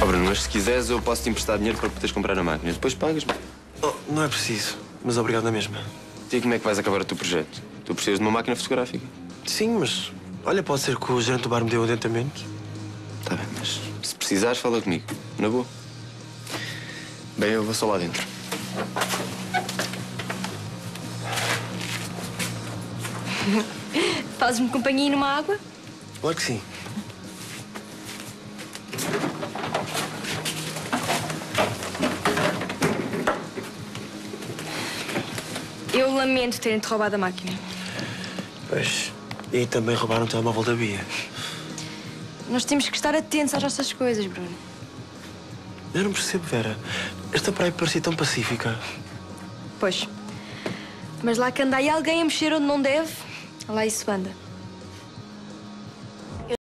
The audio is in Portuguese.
Bruno, mas se quiseres eu posso te emprestar dinheiro para poderes comprar a máquina. Depois pagas-me. Oh, não é preciso, mas obrigado na mesma. E como é que vais acabar o teu projeto? Tu precisas de uma máquina fotográfica. Sim, mas... Olha, pode ser que o gerente do bar me dê um adiantamento. Tá bem, mas se precisares, fala comigo. Na boa. Bem, eu vou só lá dentro. Fazes-me companhia numa água? Claro que sim. Eu lamento terem-te roubado a máquina. Pois. E também roubaram o telemóvel da Bia. Nós temos que estar atentos às nossas coisas, Bruno. Eu não percebo, Vera. Esta praia parecia tão pacífica. Pois. Mas lá que anda aí alguém a mexer onde não deve, lá isso anda.